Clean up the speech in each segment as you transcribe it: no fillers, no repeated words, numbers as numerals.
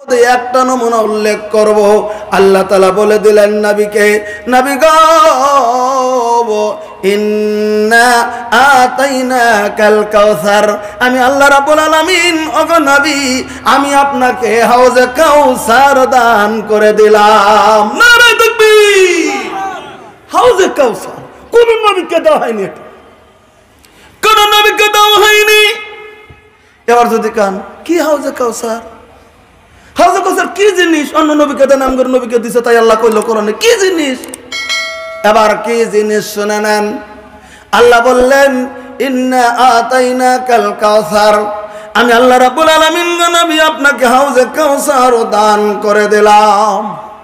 একটা নমুনা উল্লেখ করব। আল্লাহ তাআলা বলে দিলেন নবীকে, নবী গো ইন্না আতাইনাকাল কাউসার, আমি আল্লাহ রাব্বুল আলামিন ওগো নবী আমি আপনাকে হাউজে কাউসার দান করে দিলাম। নারে তাকবীর! হাউজে কাউসার কোন নবীকে দেওয়া হয়নি, এটা কোন নবীকে দেওয়া হয়নি। এবার যদি কান কি হাউজে কাউসার, হাউজে কাউসার কি জিনিস? অন্য নবীকে দেন, আমগর নবীকে দিছে তাই আল্লাহ কইলো কোরআনে কি জিনিস। এবার কি জিনিস শুনে নেন। আল্লাহ বললেন ইন্না আতাইনাকাল কাউসার, আমি আল্লাহ রাব্বুল আলামিন নবী আপনাকে হাউজে কাউসার দান করে দিলাম।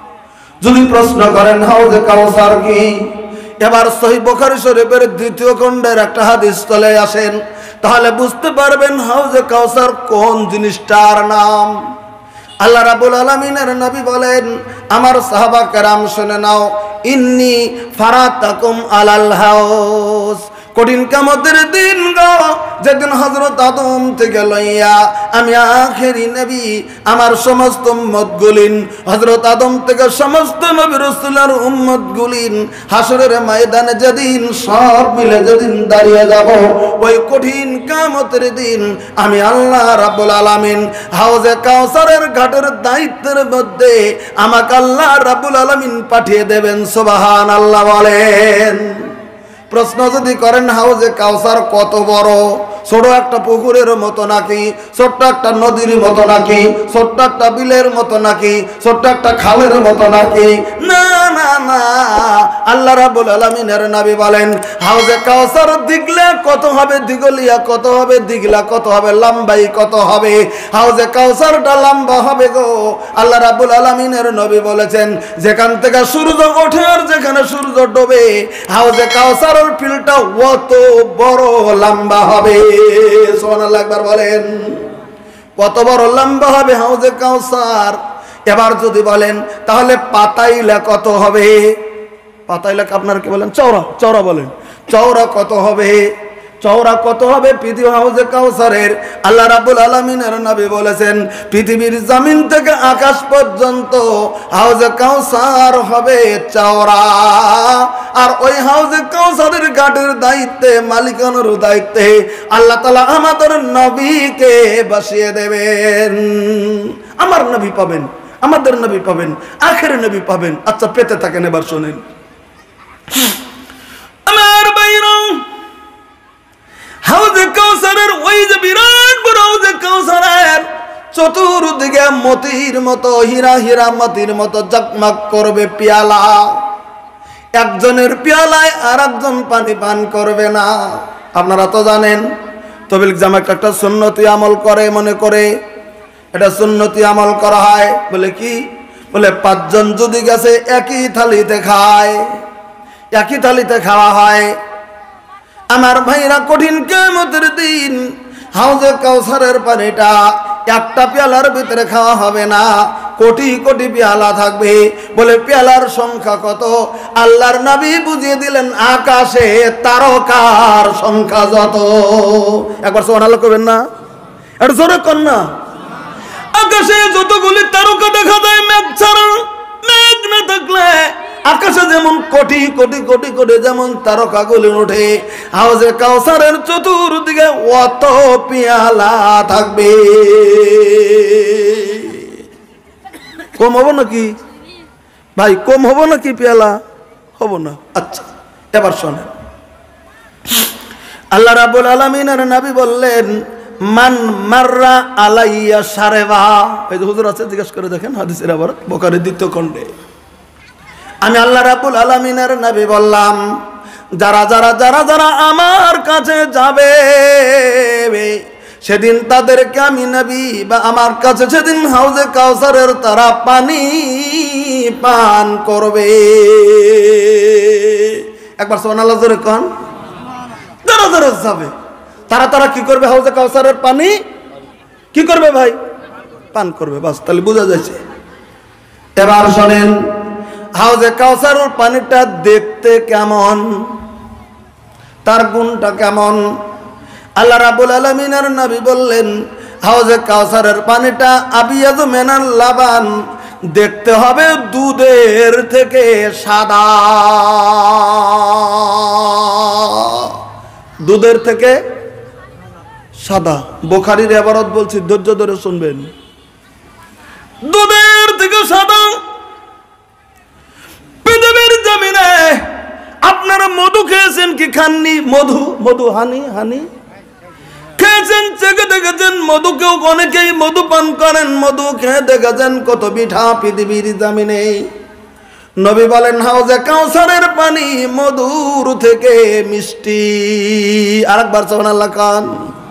যদি প্রশ্ন করেন হাউজে কাউসার কি, এবার সহিহ বুখারী শরীফের 2য় খণ্ডের একটা হাদিস চলে আসেন, তাহলে বুঝতে পারবেন হাউজে কাউসার কোন জিনিসটার নাম। আল্লাহ রাব্বুল আলামিনের নবী বলেন, আমার সাহাবা কেরাম শুনে নাও, ইন্নী ফারাতাকুম আলাল হাউজ, কঠিন কিয়ামতের দিন গো, যেদিন হযরত আদম থেকে লইয়া আমি আখেরি নবী আমার সমস্ত উম্মতগুলিন, হযরত আদম থেকে সমস্ত নবী রাসূলের উম্মতগুলিন হাসরের ময়দানে যেদিন সব মিলে যেদিন দাঁড়িয়ে যাব, ওই কঠিন কিয়ামতের দিন আমি আল্লাহ রাব্বুল আলামিন হাউজে কাউসারের ঘাটের দায়িত্বের মধ্যে আমাকে আল্লাহ রাব্বুল আলামিন পাঠিয়ে দেবেন। সুবহানাল্লাহ বলেন। প্রশ্ন যদি করেন হাউজে কাউসার কত বড়, ছোট একটা পুকুরের মতো নাকি, ছোট্ট একটা নদীর মতো নাকি, ছোট্ট একটা বিলের মতো নাকি, ছোট্ট একটা খালের মতো নাকি? না না না, আল্লাহ রাব্বুল আলামিনের নবী বলেন হাউজে কাউসার দিগলা কত হবে, দিগলিয়া কত হবে, দিগলা কত হবে, লম্বাই কত হবে। হাউজে কাউসারটা লম্বা হবে গো, আল্লাহ রাব্বুল আলামিনের নবী বলেছেন যেখান থেকে সূর্য ওঠে আর যেখানে সূর্য ডোবে, হাউজে কাউসার ফিলটা কত বড় লম্বা হবে। সুবহানাল্লাহ একবার বলেন, কত বড় লম্বা হবে হাউজে কাউসার। এবার যদি বলেন তাহলে পাতাইলা কত হবে, পাতাইলা আপনারা কি বলেন, চওড়া, চওড়া বলেন, চওড়া কত হবে, চওড়া কত হবে পৃথিবী হাউজে কাউসারের? আল্লাহ রাব্বুল আলামিনের নবী বলেছেন পৃথিবীর জমিন থেকে আকাশ পর্যন্ত হাউজে কাউসার হবে চওড়া। আর ওই হাউজে কাউসারের ঘাটের দায়িত্বে, মালিকানার দায়িত্বে আল্লাহ তাআলা আমাদের নবীকে বসিয়ে দেবেন। আমার নবী পাবেন, আমাদের নবী পাবেন, আখের নবী পাবেন। আচ্ছা পেতে থাকেন, এবার শুনেন। আমার ভাইরা, হাউজে কাউসারের ওই যে বিরাট বড় হাউজে কাউসারের চতুর্দিকে মতির মতো, হীরা হীরা মতির মতো জগমগ করবে পেয়ালা। একজনের পেয়ালায় আর একজন পানি পান করবে না। আপনারা তো জানেন তবলিগ জামাত একটা সুন্নতি আমল করে, মনে করে এটা সুন্নতি আমল করা হয়। বলে কি? বলে 5 জন যদি গেছে একই থালিতে খায়, একই থালিতে খাওয়া হয়। আমার ভাইরা, কঠিন কিয়ামতের দিন হাউজে কাউসারের পানিটা একটা পেয়ালার ভিতরে খাওয়া হবে না, কোটি কোটি পেয়ালা থাকবে। বলে পেয়ালার সংখ্যা কত? আল্লাহর নবী বুঝিয়ে দিলেন আকাশে তারকার সংখ্যা যত। একবার সুবহানাল্লাহ কইবেন না? এটা জোরে কোন না। আকাশে যতগুলি তারকা দেখা যায় মেঘ ছাড়া, মেঘ না থাকলে আকাশে যেমন কোটি কোটি কোটি কোটি যেমন তারকাগুলি ওঠে, হাউজে কাউসারের চতুর্দিকে অত পেয়ালা থাকবে। কম হবো নাকি ভাই? কম হবো নাকি পেয়ালা? হবো না। আচ্ছা এবার শোনেন, আল্লাহ রাব্বুল আলামিনের নবী বললেন মান মাররা আলাইয়া সারেবা। এই যে হুজুর আছে, জিজ্ঞেস করে দেখেন হাদিসের আবার বুখারীর 2য় খণ্ডে। আমি আল্লাহ রাব্বুল আলামিনের নবী বললাম যারা যারা যারা যারা আমার কাছে যাবে সেদিন তাদেরকে আমি নবী, বা আমার কাছে সেদিন হাউজে কাউসারের তারা পানি পান করবে। একবার সুবহানাল্লাহ জোরে কোন। যারা যারা যাবে তারা তারা কি করবে? হাউজে কাউসারের পানি কি করবে ভাই? পান করবে। বাস, তাহলে বোঝা যাচ্ছে। এবার শোনেন, হাউজে কাউসারের পানিটা দেখতে কেমন, তার গুণটা কেমন? আল্লাহ রাব্বুল আলামিনের নবী বললেন হাউজে কাউসারের পানিটা আবিয়াজু মিনাল লাবান, দেখতে হবে দুধের থেকে সাদা, দুধের থেকে সাদা। বুখারীর ইবারত বলছি, ধৈর্য ধরে শুনবেন। দুধের থেকে সাদা। পৃথিবীর জমিনে আপনারা মধু খেয়েছেন কি খাননি? মধু, মধু হানি খেয়েছেন, চেখে দেখেছেন। মধু কেউ অনেকেই মধু পান করেন, মধু খেয়ে দেখেছেন কত মিঠা পৃথিবীর জমিনে। নবী বলেন হাউজে কাউসারের পানি মধুর থেকে মিষ্টি। আরেকবার সুবহানাল্লাহ খান।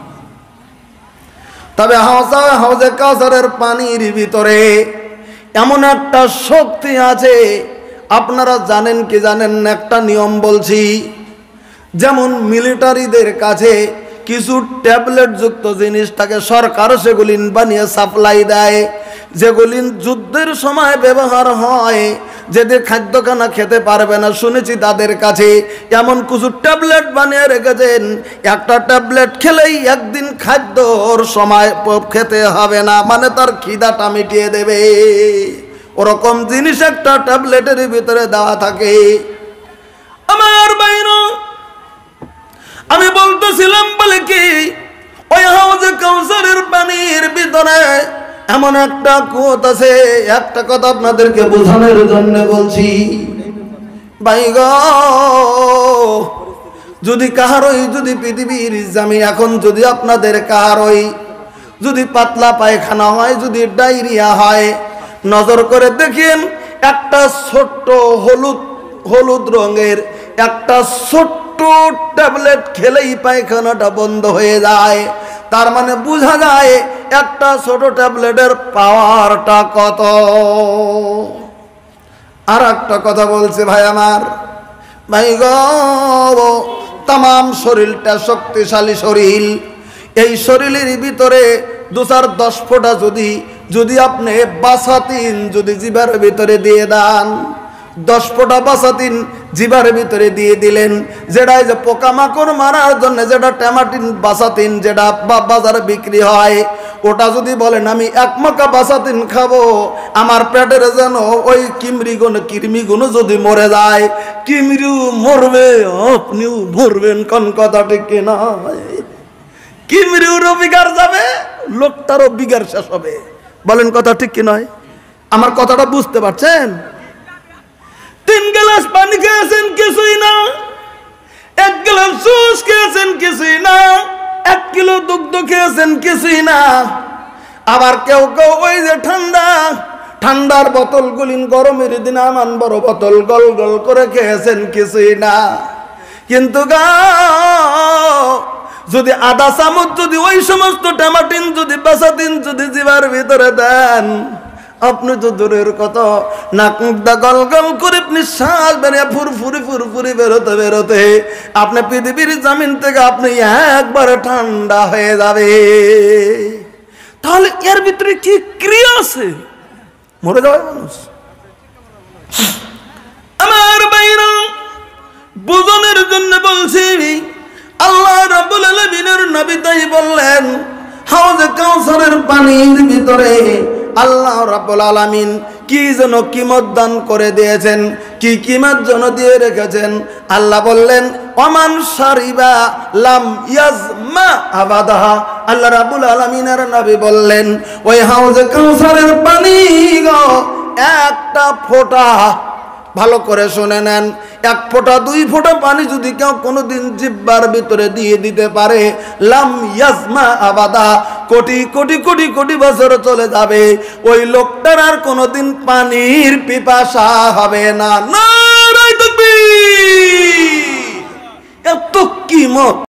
তবে হাউজে কাউসারের পানির ভিতরে এমন একটা শক্তি আছে, আপনারা জানেন কি জানেন না? একটা নিয়ম বলছি, যেমন মিলিটারিদের কাছে কিছু ট্যাবলেট যুক্ত জিনিস থাকে, সরকার সেগুলি বানিয়ে সাপ্লাই দেয়, যেগুলি যুদ্ধের সময় ব্যবহার হয়। যেদের খাদ্য খানা খেতে পারবে না, শুনেছি তাদের কাছে এমন কিছু ট্যাবলেট বানিয়ে রেখেছেন, একটা ট্যাবলেট খেলেই একদিন খাদ্যর সময় খেতে হবে না, মানে তার খিদাটা মিটিয়ে দেবে। ওরকম জিনিস একটা ট্যাবলেটের ভিতরে দেওয়া থাকে। আমার বাইরা, আমি বলতেছিলাম বলে কি, ওই হাউজে কাউসারের পানির ভিতরে এমন একটা কুয়ত আছে। একটা কথা আপনাদেরকে বোঝানোর জন্য বলছি, ভাই গো, যদি কাহারই যদি পৃথিবীর জামিন এখন যদি আপনাদের কাহারই যদি পাতলা পায়খানা হয়, যদি ডায়রিয়া হয়, নজর করে দেখেন একটা ছোট্ট হলুদ রঙের একটা ছোট্ট ট্যাবলেট খেলেই পায়খানাটা বন্ধ হয়ে যায়। তার মানে বোঝা যায় একটা ছোট ট্যাবলেটের পাওয়ারটা কত। আর একটা কথা বলছে ভাই আমার, ভাই গো, তাম শরীরটা শক্তিশালী শরীর। এই শরীরের ভিতরে 2-10 ফোঁটা যদি আপনি বাসাতিন যদি জিবার ভিতরে দিয়ে দেন, 10 ফোঁটা বাসাতিন জিবার ভিতরে দিয়ে দিলেন, যেটা যে পোকামাকড় মারার জন্য যেটা ট্যামাটিন বাসাতিন যেটা বাজারে বিক্রি হয়, ওটা যদি বলেন আমি 1 মাকা বাসাতিন খাবো, আমার পেটের যেন ওই কৃমিগুলো যদি মরে যায়, কৃমিও মরবে, আপনিও মরবেন। কোন কথা ঠিক কিনা? কৃমিরও বিগার যাবে, লোকটারও বিগার শেষ হবে। বলেন কথা ঠিক কি নয়? আমার কথাটা বুঝতে পারছেন? 3 গ্লাস পানি খেয়েছেন কিছুই না, 1 গ্লাস জুস খেয়েছেন কিছুই না, 1 কিলো দুগ্ধ খেয়েছেন কিছুই না। আবার কেউ কেউ ওই যে ঠান্ডার বোতলগুলি গরমের দিনে আমান বড় বোতল গল গল করে খেয়েছেন কিছুই না। কিন্তু যদি আধা চামচ যদি ওই সমস্ত টমাটিন যদি বাসাতিন যদি জিবার ভিতরে দেন, আপনি তো দূরের কথা, নাক মুখটা গল গল করে নিঃশ্বাস বেরিয়ে ফুরফুরি বেরোতে আপনি পৃথিবীর জমিন থেকে আপনি একবারে ঠান্ডা হয়ে যাবে। তাহলে এর ভিতরে কি ক্রিয়া আছে? মরে যাবে মানুষ। আমার বাইরা, বুঝনের জন্য বলছি, আল্লাহ রাব্বুল আলামিনের নবী তাই বললেন, হাউজে কাউসারের পানির ভিতরে আল্লাহ রাব্বুল আলামিন কি যেন কিমত দান করে দিয়েছেন, কি কিমত যেন দিয়ে রেখেছেন। আল্লাহ বললেন ওমান শারিবা লাম ইয়াজমা আবাদা। আল্লাহ রাব্বুল আলামিনের নবী বললেন ওই হাউজে কাউসারের পানি গো, একটা ফোঁটা, ভালো করে শুনে নেন, 1 ফোঁটা 2 ফোঁটা পানি যদি কেউ কোনোদিন জিহ্বার ভিতরে দিয়ে দিতে পারে, লাম ইয়াজমা আবাদা, কোটি কোটি কোটি কোটি বছর চলে যাবে, ওই লোকটার আর কোনোদিন পানির পিপাসা হবে না। নারায়ে তাকবীর! এত কিমত